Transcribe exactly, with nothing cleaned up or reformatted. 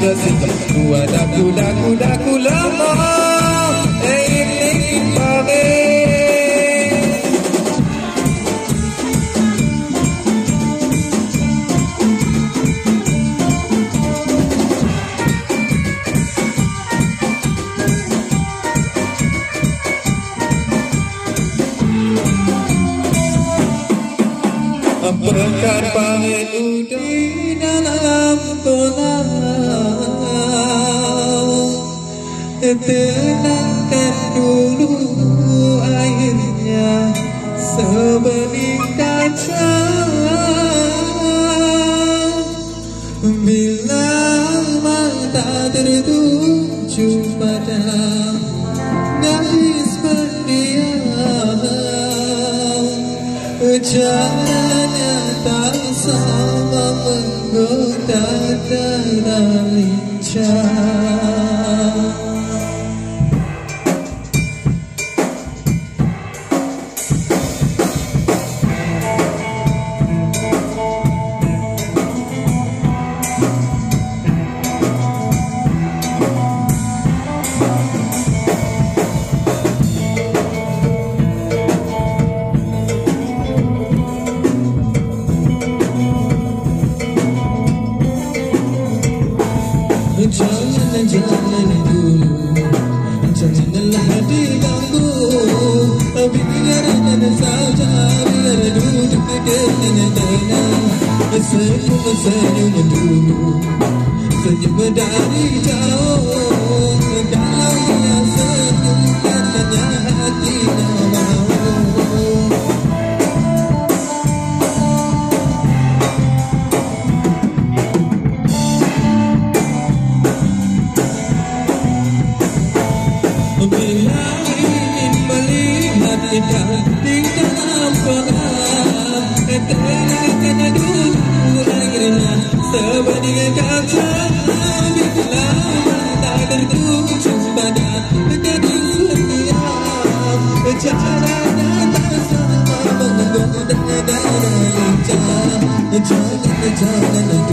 sejak dua daku daku daku lama ini pare pekan pangit di dalam kolam, tenangkan dulu airnya sebening kaca. Bila mata tertuju pada gadis pendiam, caranya tak sama menggoda dan lincah. Jangan, jangan dulu, janganlah diganggu. Biarkan saja, biar duduk dengan tenang. Senyum, senyum dulu, senyum dari jauh. Kalau ia senyum, katanya hatinya mau. Bila ingin melihat indah di dalam kolam, tenangkan dulu airnya sebening kaca. Bila mata tertuju pada gadis pendiam, caranya tak sama menggoda dan lincah. Jangan, jangan